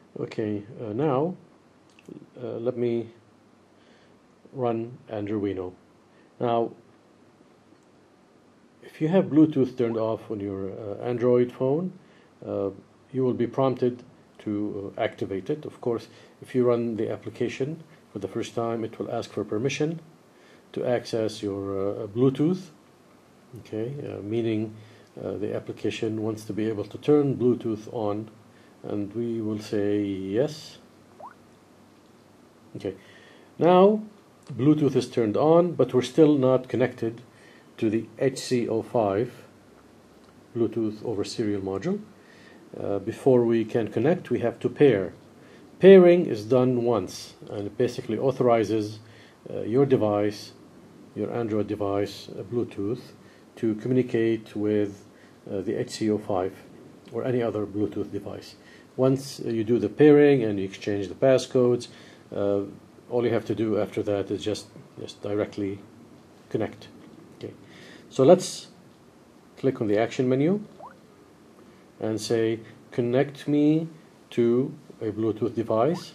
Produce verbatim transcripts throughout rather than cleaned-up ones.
Okay, uh, now uh, let me run Andruino. Now, if you have Bluetooth turned off on your uh, Android phone, uh, you will be prompted to uh, activate it. Of course, if you run the application for the first time, it will ask for permission to access your uh, Bluetooth. Okay, uh, meaning uh, the application wants to be able to turn Bluetooth on, and we will say yes. Okay, now Bluetooth is turned on, but we're still not connected to the H C zero five Bluetooth over serial module. Uh, before we can connect, we have to pair. Pairing is done once, and it basically authorizes uh, your device, your Android device, uh, Bluetooth, to communicate with uh, the H C zero five or any other Bluetooth device. Once you do the pairing and you exchange the passcodes, uh, all you have to do after that is just, just directly connect. Okay. So let's click on the action menu and say connect me to a Bluetooth device.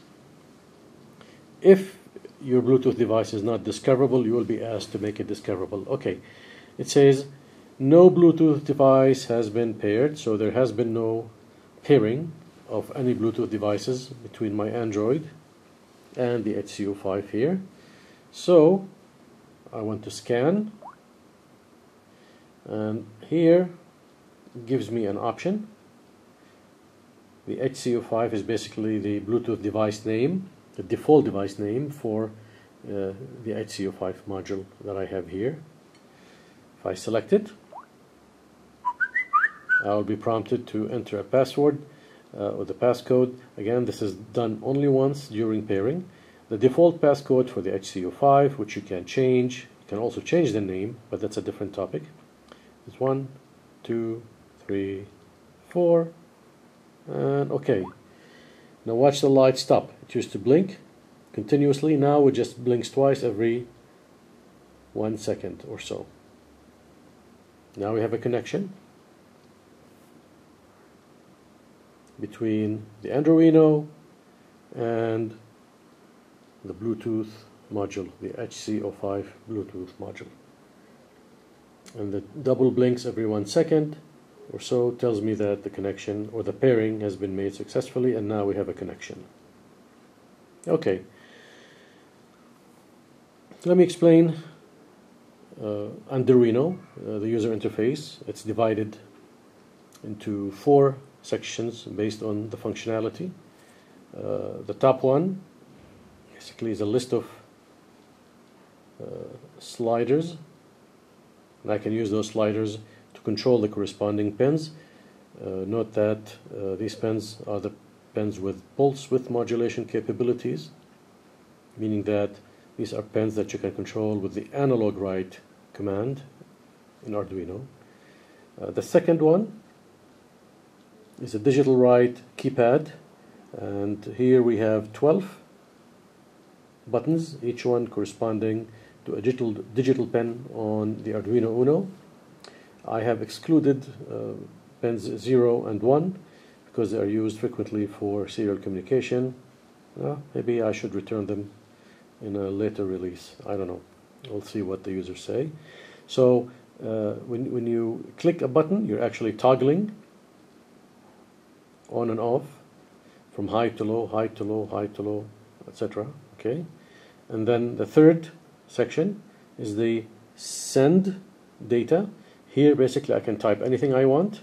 If your Bluetooth device is not discoverable, you will be asked to make it discoverable. Okay, it says no Bluetooth device has been paired, so there has been no pairing of any Bluetooth devices between my Android and the H C zero five here. So I want to scan, and here it gives me an option. The H C zero five is basically the Bluetooth device name, the default device name for uh, the H C zero five module that I have here. If I select it, I will be prompted to enter a password uh, or the passcode. Again, this is done only once during pairing. The default passcode for the H C zero five, which you can change, you can also change the name, but that's a different topic, is one, two, three, four, and okay. Now watch the light stop. It used to blink continuously. Now it just blinks twice every one second or so. Now we have a connection between the Arduino and the Bluetooth module, the H C zero five Bluetooth module. And the double blinks every one second or so tells me that the connection or the pairing has been made successfully, and now we have a connection. Okay, let me explain uh, Andruino, uh, the user interface. It's divided into four sections based on the functionality. Uh, the top one basically is a list of uh, sliders, and I can use those sliders to control the corresponding pins. Uh, note that uh, these pins are the pins with pulse width modulation capabilities, meaning that these are pins that you can control with the analog write command in Arduino. Uh, the second one is a digital write keypad, and here we have twelve buttons, each one corresponding to a digital, digital pen on the Arduino Uno. I have excluded uh, pins zero and one because they are used frequently for serial communication. Uh, maybe I should return them in a later release. I don't know. We'll see what the users say. So uh, when, when you click a button, you're actually toggling on and off from high to low, high to low, high to low, et cetera. Okay, and then the third section is the send data. Here, basically, I can type anything I want.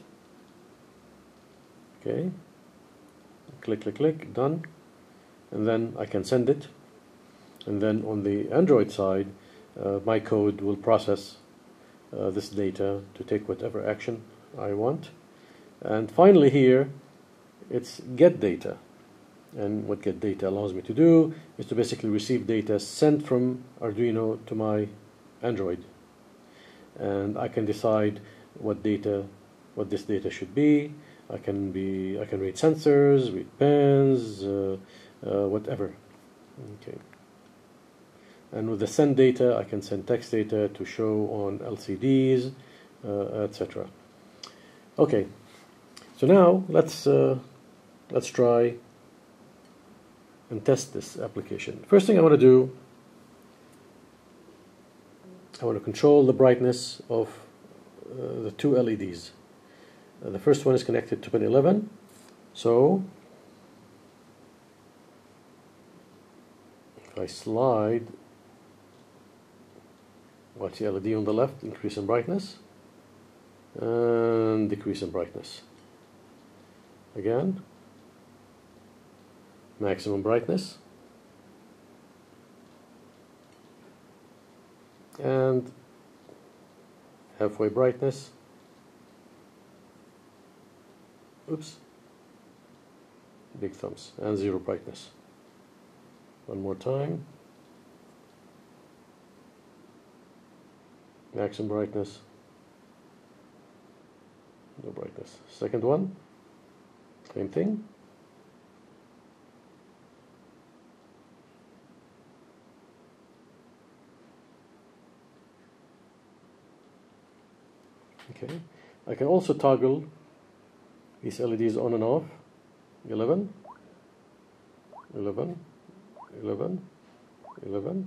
Okay, click, click, click, done, and then I can send it. And then on the Android side, uh, my code will process uh, this data to take whatever action I want. And finally, here, it's get data. And what get data allows me to do is to basically receive data sent from Arduino to my Android. And I can decide what data, what this data should be. I can be, I can read sensors, read pins, uh, uh, whatever. Okay. And with the send data, I can send text data to show on L C Ds, uh, et cetera. Okay. So now let's uh, let's try and test this application. First thing I want to do, I want to control the brightness of uh, the two L E Ds. Uh, the first one is connected to pin eleven, so if I slide, watch the L E D on the left, increase in brightness and decrease in brightness. Again, maximum brightness and halfway brightness. Oops, big thumbs, and zero brightness. One more time, maximum brightness, no brightness. Second one, same thing. Okay, I can also toggle these L E Ds on and off. eleven, eleven, eleven, eleven,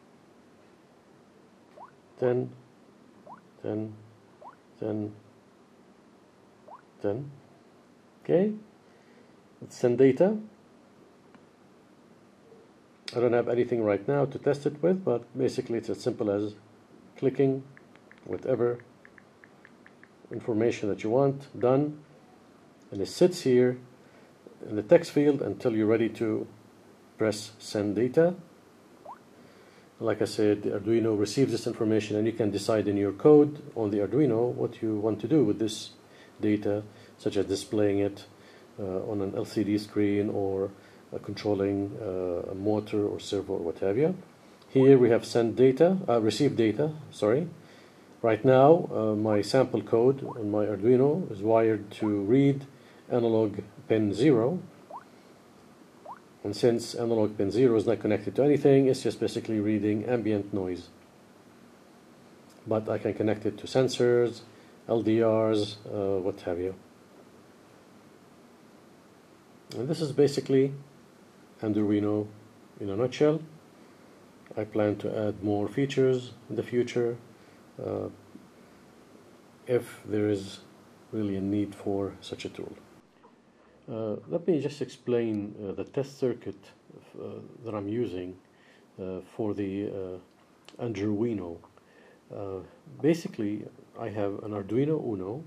ten, ten, ten, ten. Okay, let's send data. I don't have anything right now to test it with, but basically it's as simple as clicking whatever information that you want, done, and it sits here in the text field until you're ready to press send data. Like I said, the Arduino receives this information and you can decide in your code on the Arduino what you want to do with this data, such as displaying it uh, on an L C D screen or uh, controlling uh, a motor or servo or what have you. Here we have send data, uh, receive data, sorry. Right now, uh, my sample code on my Arduino is wired to read analog pin zero. And since analog pin zero is not connected to anything, it's just basically reading ambient noise. But I can connect it to sensors, L D Rs, uh, what have you. And this is basically Andruino in a nutshell. I plan to add more features in the future. Uh, if there is really a need for such a tool. Uh, let me just explain uh, the test circuit uh, that I'm using uh, for the uh, Andruino. Uh, basically, I have an Arduino Uno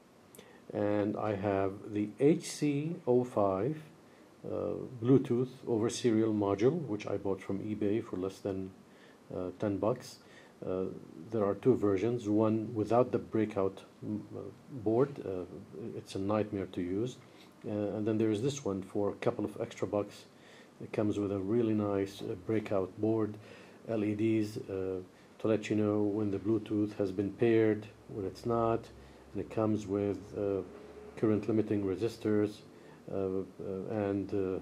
and I have the H C zero five uh, Bluetooth over serial module, which I bought from eBay for less than uh, ten bucks. Uh, there are two versions, one without the breakout uh, board. Uh, it's a nightmare to use. Uh, and then there is this one for a couple of extra bucks. It comes with a really nice uh, breakout board, L E Ds uh, to let you know when the Bluetooth has been paired, when it's not, and it comes with uh, current limiting resistors uh, uh, and uh,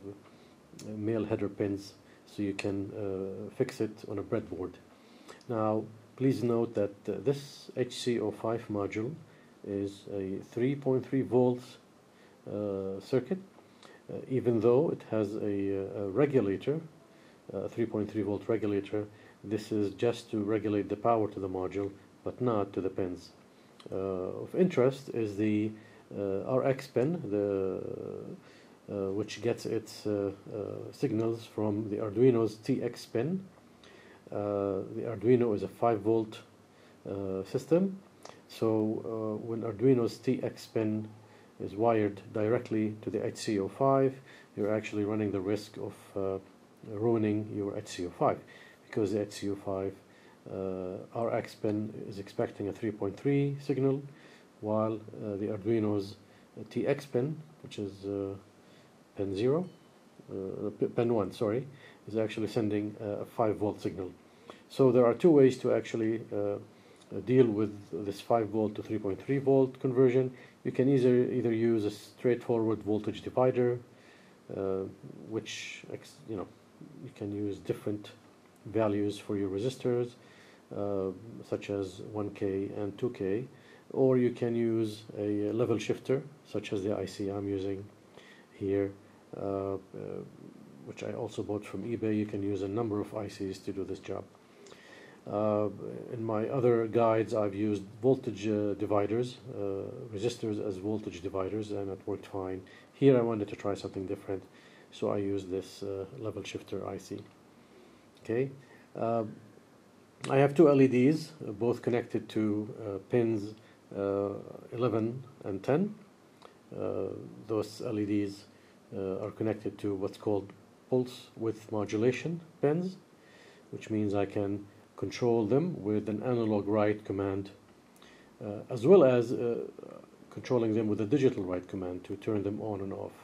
uh, male header pins, so you can uh, fix it on a breadboard. Now, please note that uh, this H C zero five module is a three point three volts uh, circuit, uh, even though it has a, a regulator, a three point three volt regulator. This is just to regulate the power to the module, but not to the pins. Uh, of interest is the uh, R X pin, the, uh, which gets its uh, uh, signals from the Arduino's T X pin. Uh, the Arduino is a five volt uh, system, so uh, when Arduino's T X pin is wired directly to the H C zero five, you're actually running the risk of uh, ruining your H C zero five, because the H C zero five uh, R X pin is expecting a three point three signal, while uh, the Arduino's T X pin, which is uh, pin zero, uh, pin one, sorry, is actually sending a five volt signal. So there are two ways to actually uh, deal with this five volt to three point three volt conversion. You can either either use a straightforward voltage divider, uh, which you know you can use different values for your resistors, uh, such as one K and two K, or you can use a level shifter, such as the I C I'm using here. Uh, uh, which I also bought from eBay. You can use a number of I Cs to do this job. Uh, in my other guides, I've used voltage uh, dividers, uh, resistors as voltage dividers, and it worked fine. Here I wanted to try something different, so I used this uh, level shifter I C. Okay, uh, I have two L E Ds, uh, both connected to uh, pins uh, eleven and ten. Uh, those L E Ds uh, are connected to what's called pulse width modulation pins, which means I can control them with an analog write command, uh, as well as uh, controlling them with a digital write command to turn them on and off.